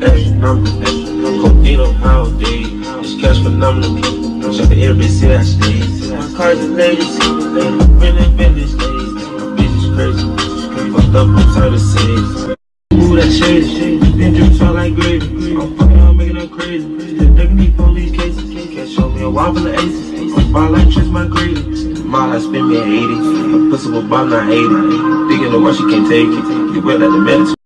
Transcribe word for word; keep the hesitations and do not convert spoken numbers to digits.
extra number. Codeine on holiday. This cash phenomenal. Shut the air, bitch, see that stage. My cars is ladies. Really been this days. My bitch is crazy. Fucked up, I'm tired of saves. Ooh, that shady. Been drippin' smell like gravy. I'm fucking out, making her crazy. Still ducking these police cases. Can't show me a wobble of aces. I'm ball like Trish, my gravy. Mile, I spend me at eighty. A pussy will bob, not eighty. Thinking of what she can't take it. You wet like the medicine.